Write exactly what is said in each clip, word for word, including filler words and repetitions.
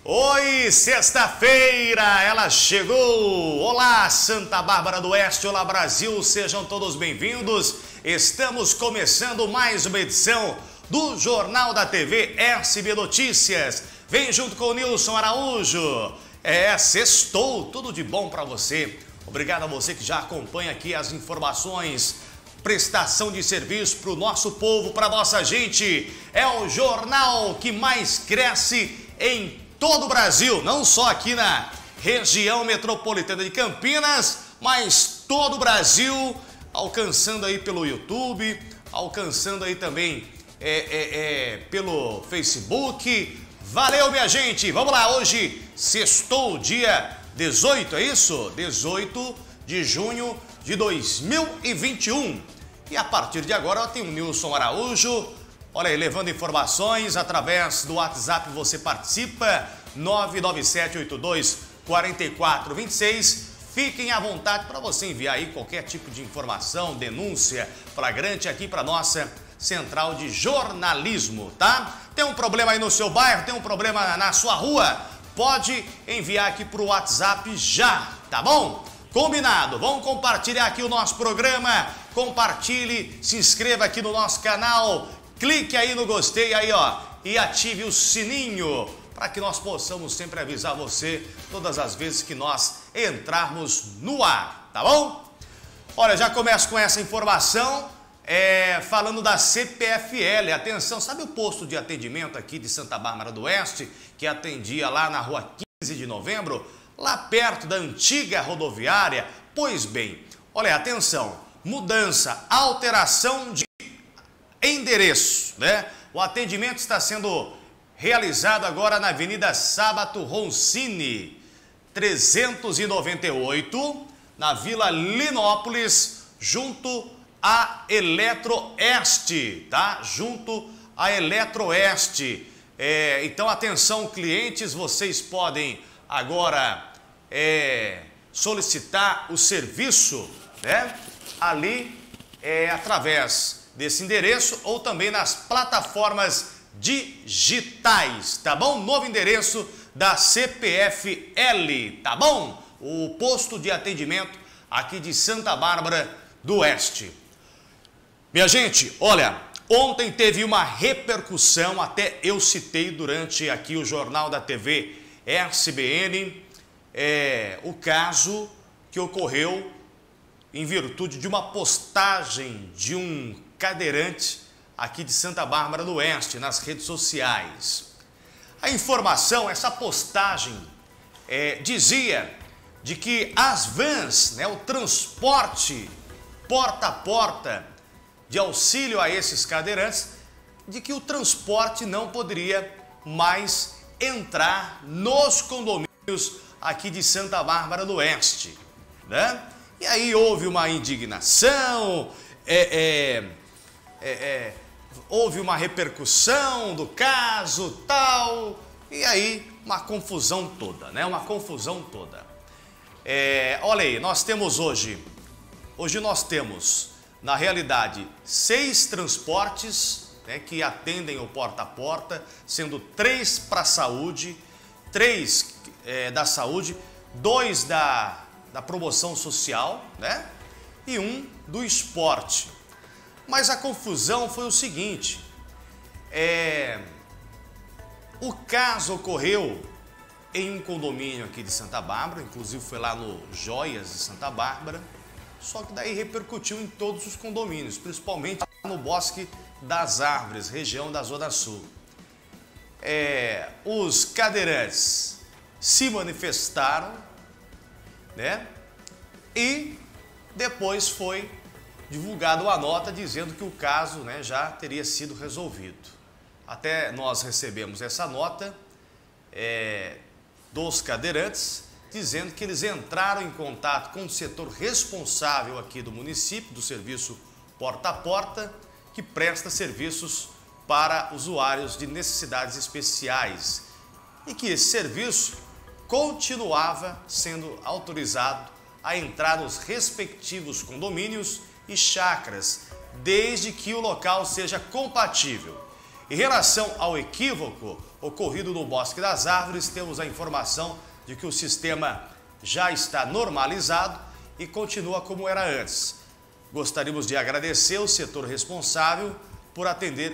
Oi, sexta-feira, ela chegou! Olá, Santa Bárbara do Oeste, olá Brasil, sejam todos bem-vindos. Estamos começando mais uma edição do Jornal da T V S B Notícias. Vem junto com o Nilson Araújo. É, sextou, tudo de bom para você. Obrigado a você que já acompanha aqui as informações, prestação de serviço para o nosso povo, para a nossa gente. É o jornal que mais cresce em todo o Brasil, não só aqui na região metropolitana de Campinas, mas todo o Brasil, alcançando aí pelo YouTube, alcançando aí também é, é, é, pelo Facebook. Valeu, minha gente! Vamos lá, hoje sextou, dia dezoito, é isso? dezoito de junho de dois mil e vinte e um. E a partir de agora tem o Nilson Araújo. Olha aí, levando informações através do WhatsApp, você participa, nove nove sete oito dois quatro quatro dois seis. Fiquem à vontade para você enviar aí qualquer tipo de informação, denúncia flagrante aqui para nossa central de jornalismo, tá? Tem um problema aí no seu bairro, tem um problema na sua rua? Pode enviar aqui para o WhatsApp já, tá bom? Combinado, vamos compartilhar aqui o nosso programa, compartilhe, se inscreva aqui no nosso canal, clique aí no gostei aí, ó, e ative o sininho para que nós possamos sempre avisar você todas as vezes que nós entrarmos no ar, tá bom? Olha, já começo com essa informação, é, falando da C P F L. Atenção, sabe o posto de atendimento aqui de Santa Bárbara do Oeste, que atendia lá na rua quinze de novembro, lá perto da antiga rodoviária? Pois bem, olha, atenção, mudança, alteração de endereço, né? O atendimento está sendo realizado agora na Avenida Sábato Roncini, trezentos e noventa e oito, na Vila Linópolis, junto a Eletroeste, tá? Junto a Eletroeste. É, então, atenção, clientes, vocês podem agora é, solicitar o serviço, né? Ali, é, através desse endereço ou também nas plataformas digitais, tá bom? Novo endereço da C P F L, tá bom? O posto de atendimento aqui de Santa Bárbara do Oeste. Minha gente, olha, ontem teve uma repercussão, até eu citei durante aqui o Jornal da T V S B N, é, o caso que ocorreu em virtude de uma postagem de um cadeirante aqui de Santa Bárbara do Oeste nas redes sociais. A informação, essa postagem é, dizia de que as vans, né, o transporte porta a porta de auxílio a esses cadeirantes, de que o transporte não poderia mais entrar nos condomínios aqui de Santa Bárbara do Oeste, né? E aí houve uma indignação, é, é, é, é, houve uma repercussão do caso, tal, e aí uma confusão toda, né? Uma confusão toda. É, olha aí, nós temos hoje, hoje nós temos, na realidade, seis transportes, né, que atendem o porta a porta, sendo três para a saúde, três é, da saúde, dois da, da promoção social, né, e um do esporte. Mas a confusão foi o seguinte, é, o caso ocorreu em um condomínio aqui de Santa Bárbara, inclusive foi lá no Joias de Santa Bárbara, só que daí repercutiu em todos os condomínios, principalmente no Bosque das Árvores, região da Zona Sul. É, os cadeirantes se manifestaram, né? E depois foi divulgada uma nota dizendo que o caso, né, já teria sido resolvido. Até nós recebemos essa nota é, dos cadeirantes, dizendo que eles entraram em contato com o setor responsável aqui do município, do serviço porta a porta, que presta serviços para usuários de necessidades especiais e que esse serviço continuava sendo autorizado a entrar nos respectivos condomínios e chácaras, desde que o local seja compatível. Em relação ao equívoco ocorrido no Bosque das Árvores. Temos a informação de que o sistema já está normalizado e continua como era antes. Gostaríamos de agradecer o setor responsável por atender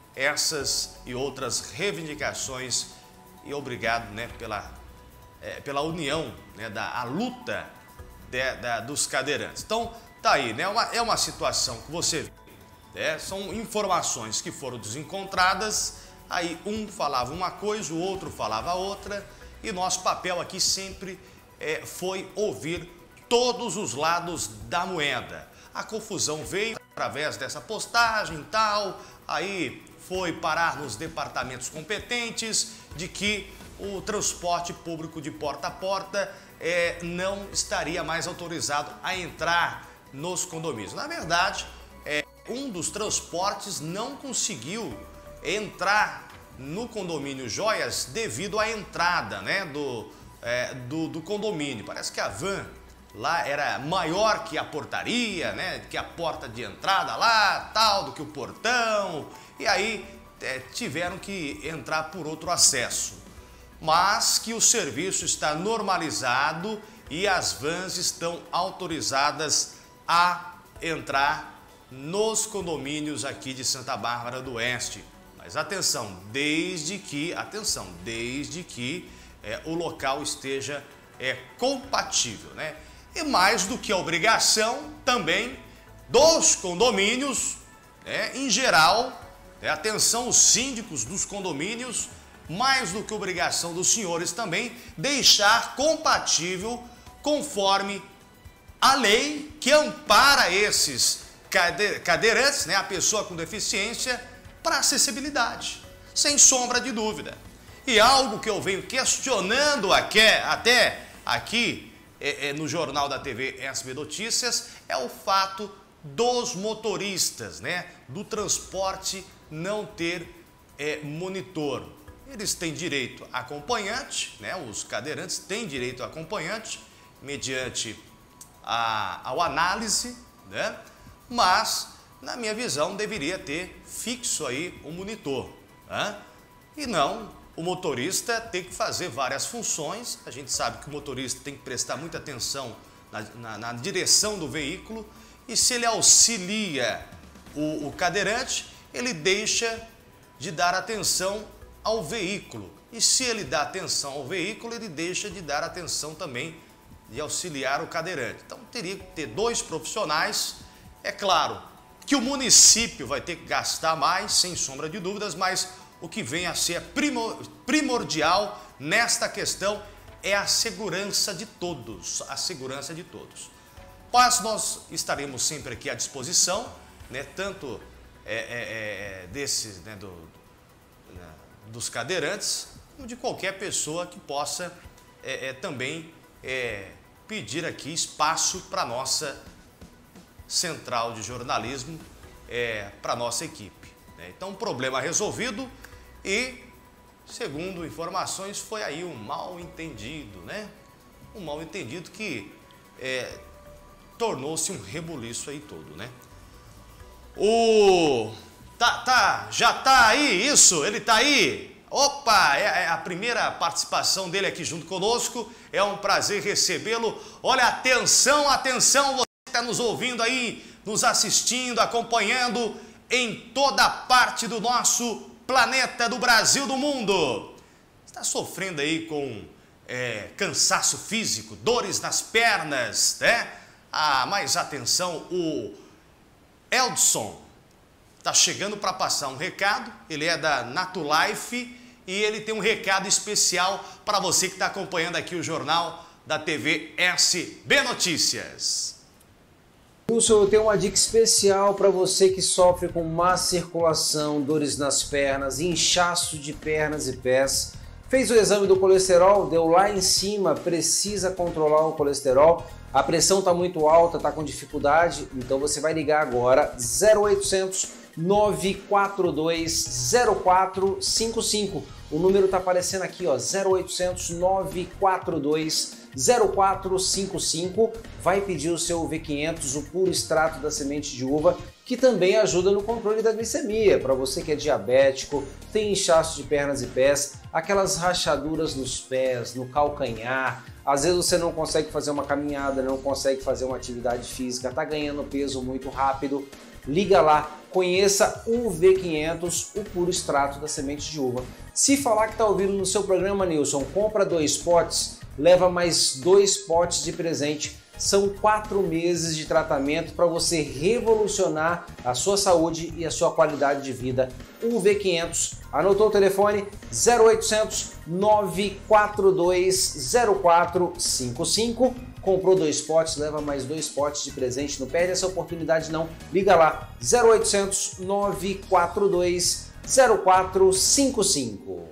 essas e outras reivindicações e obrigado, né, pela, é, pela união, né, da a luta de, da, dos cadeirantes. Então, tá aí, né, uma, é uma situação que você vê, né, são informações que foram desencontradas, aí um falava uma coisa, o outro falava outra, e nosso papel aqui sempre é, foi ouvir todos os lados da moeda. A confusão veio através dessa postagem e tal, aí foi parar nos departamentos competentes de que o transporte público de porta a porta é, não estaria mais autorizado a entrar nos condomínios. Na verdade, é, um dos transportes não conseguiu entrar no condomínio Joias devido à entrada, né, do, é, do, do condomínio. Parece que a van lá era maior que a portaria, né, que a porta de entrada lá, tal, do que o portão, e aí é, tiveram que entrar por outro acesso. Mas que o serviço está normalizado e as vans estão autorizadas a entrar nos condomínios aqui de Santa Bárbara do Oeste. Mas atenção, desde que, atenção, desde que é, o local esteja é, compatível, né? E mais do que a obrigação também dos condomínios, né, em geral, né, atenção os síndicos dos condomínios, mais do que obrigação dos senhores também, deixar compatível conforme a lei que ampara esses cadeirantes, né, a pessoa com deficiência, para acessibilidade, sem sombra de dúvida. E algo que eu venho questionando aqui, até aqui é, é, no Jornal da T V S B Notícias, é o fato dos motoristas, né, do transporte não ter é, monitor. Eles têm direito a acompanhante, né, os cadeirantes têm direito a acompanhante, mediante a, a análise, né, mas, na minha visão, deveria ter fixo aí o monitor, né? E não o motorista ter que fazer várias funções. A gente sabe que o motorista tem que prestar muita atenção na, na, na direção do veículo e se ele auxilia o, o cadeirante, ele deixa de dar atenção ao veículo. E se ele dá atenção ao veículo, ele deixa de dar atenção também de auxiliar o cadeirante. Então teria que ter dois profissionais. É claro que o município vai ter que gastar mais, sem sombra de dúvidas, mas o que vem a ser primordial nesta questão é a segurança de todos, a segurança de todos. Mas nós estaremos sempre aqui à disposição, né, tanto é, é, é, desses, né, do, né, dos cadeirantes, como de qualquer pessoa que possa é, é, também é, pedir aqui espaço para a nossa central de jornalismo, é, para a nossa equipe, né? Então, problema resolvido e, segundo informações, foi aí um mal entendido, né? Um mal entendido que é, tornou-se um rebuliço aí todo, né? O... Tá, tá, já tá aí, isso, ele tá aí. Opa, é a primeira participação dele aqui junto conosco, é um prazer recebê-lo. Olha, atenção, atenção, você que está nos ouvindo aí, nos assistindo, acompanhando em toda parte do nosso planeta, do Brasil, do mundo. Está sofrendo aí com é, cansaço físico, dores nas pernas, né? Ah, mas atenção, o Eldson está chegando para passar um recado, ele é da Natulife e ele tem um recado especial para você que está acompanhando aqui o Jornal da T V S B Notícias. Wilson, eu tenho uma dica especial para você que sofre com má circulação, dores nas pernas, inchaço de pernas e pés. Fez o exame do colesterol, deu lá em cima, precisa controlar o colesterol. A pressão está muito alta, está com dificuldade, então você vai ligar agora zero oitocentos, nove quatro dois, zero quatro cinco cinco O número está aparecendo aqui, ó, zero oitocentos, nove quatro dois, zero quatro cinco cinco. Vai pedir o seu U V quinhentos, o puro extrato da semente de uva, que também ajuda no controle da glicemia. Para você que é diabético, tem inchaço de pernas e pés, aquelas rachaduras nos pés, no calcanhar, às vezes você não consegue fazer uma caminhada, não consegue fazer uma atividade física, está ganhando peso muito rápido, liga lá, conheça o U V quinhentos, o puro extrato da semente de uva. Se falar que está ouvindo no seu programa, Nilson, compra dois potes, leva mais dois potes de presente. São quatro meses de tratamento para você revolucionar a sua saúde e a sua qualidade de vida. U V quinhentos, anotou o telefone? zero oitocentos, nove quatro dois, zero quatro cinco cinco. Comprou dois potes, leva mais dois potes de presente. Não perde essa oportunidade não. Liga lá, zero oitocentos, nove quatro dois, zero quatro cinco cinco.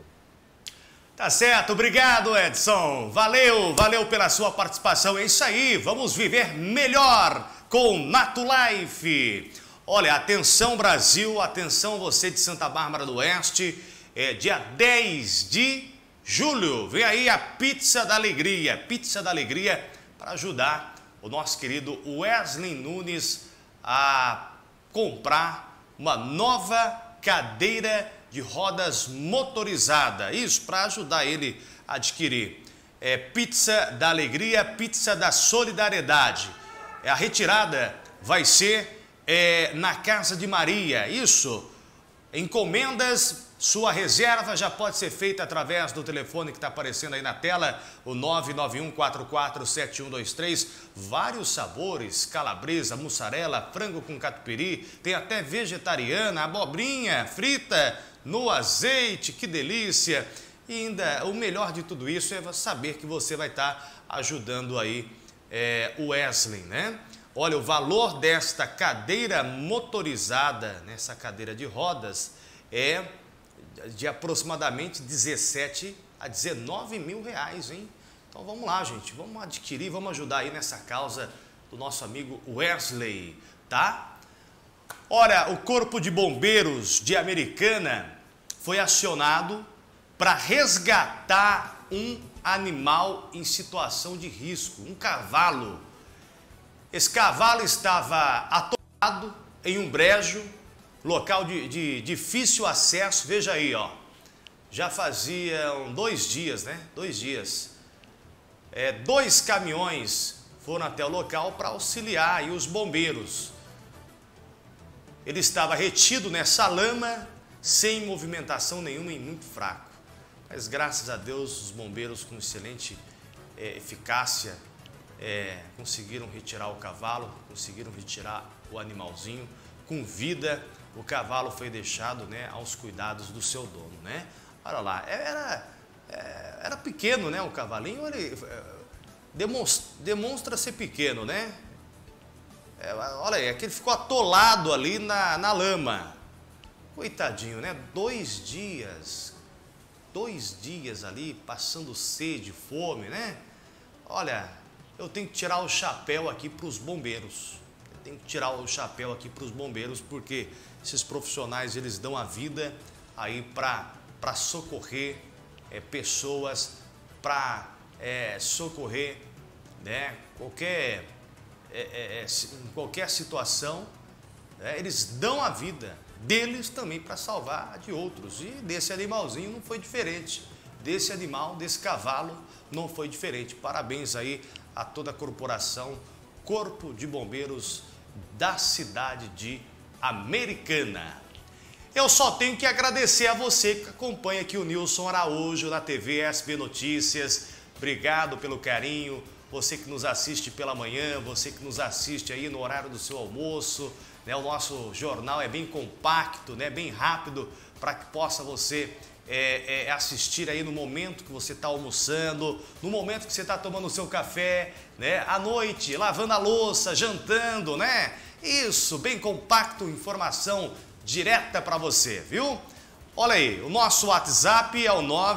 Tá certo, obrigado Edson, valeu, valeu pela sua participação, é isso aí, vamos viver melhor com Natulife. Olha, atenção Brasil, atenção você de Santa Bárbara do Oeste, é dia dez de julho, vem aí a Pizza da Alegria, Pizza da Alegria para ajudar o nosso querido Wesley Nunes a comprar uma nova cadeira de rodas motorizada, isso para ajudar ele a adquirir. É Pizza da Alegria, Pizza da Solidariedade. A retirada vai ser é, na Casa de Maria, isso. Encomendas, sua reserva já pode ser feita através do telefone que está aparecendo aí na tela, o nove nove um quatro quatro sete um dois três. Vários sabores, calabresa, mussarela, frango com catupiry, tem até vegetariana, abobrinha frita no azeite, que delícia! E ainda o melhor de tudo isso é saber que você vai estar ajudando aí é, o Wesley, né? Olha, o valor desta cadeira motorizada, nessa cadeira de rodas, é de aproximadamente dezessete a dezenove mil reais, hein? Então vamos lá, gente, vamos adquirir, vamos ajudar aí nessa causa do nosso amigo Wesley, tá? Ora, o Corpo de Bombeiros de Americana foi acionado para resgatar um animal em situação de risco, um cavalo. Esse cavalo estava atolado em um brejo, local de, de difícil acesso, veja aí, ó. Já faziam dois dias, né? Dois dias. É, dois caminhões foram até o local para auxiliar aí os bombeiros. Ele estava retido nessa lama, sem movimentação nenhuma e muito fraco. Mas graças a Deus os bombeiros com excelente é, eficácia é, conseguiram retirar o cavalo, conseguiram retirar o animalzinho com vida. O cavalo foi deixado, né, aos cuidados do seu dono, né? Olha lá, era, era pequeno, né, o cavalinho, ele demonstra, demonstra ser pequeno, né? É, olha aí, é que ele ficou atolado ali na, na lama. Coitadinho, né? Dois dias, dois dias ali, passando sede, fome, né? Olha, eu tenho que tirar o chapéu aqui para os bombeiros. Eu tenho que tirar o chapéu aqui para os bombeiros, porque esses profissionais, eles dão a vida aí para para socorrer é, pessoas, para é, socorrer, né, qualquer, é, é, em qualquer situação, né, eles dão a vida deles também para salvar a de outros. E desse animalzinho não foi diferente, desse animal, desse cavalo não foi diferente. Parabéns aí a toda a corporação Corpo de Bombeiros da cidade de Americana. Eu só tenho que agradecer a você que acompanha aqui o Nilson Araújo na T V S B Notícias. Obrigado pelo carinho, você que nos assiste pela manhã, você que nos assiste aí no horário do seu almoço, né? O nosso jornal é bem compacto, né? Bem rápido, para que possa você é, é, assistir aí no momento que você está almoçando, no momento que você está tomando o seu café, né? À noite, lavando a louça, jantando, né? Isso, bem compacto, informação direta para você, viu? Olha aí, o nosso WhatsApp é o nove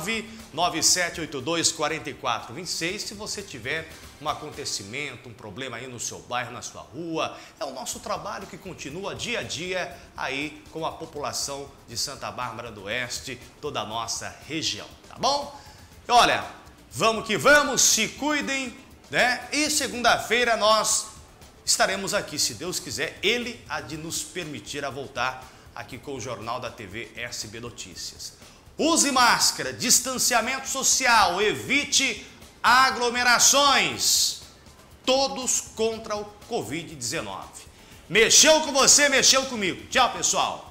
nove sete oito dois, quatro quatro dois seis. Se você tiver um acontecimento, um problema aí no seu bairro, na sua rua, é o nosso trabalho que continua dia a dia aí com a população de Santa Bárbara do Oeste, toda a nossa região, tá bom? E olha, vamos que vamos, se cuidem, né? E segunda-feira nós estaremos aqui, se Deus quiser, Ele há de nos permitir a voltar aqui com o Jornal da T V S B Notícias. Use máscara, distanciamento social, evite aglomerações. Todos contra o Covid dezenove. Mexeu com você, mexeu comigo. Tchau, pessoal.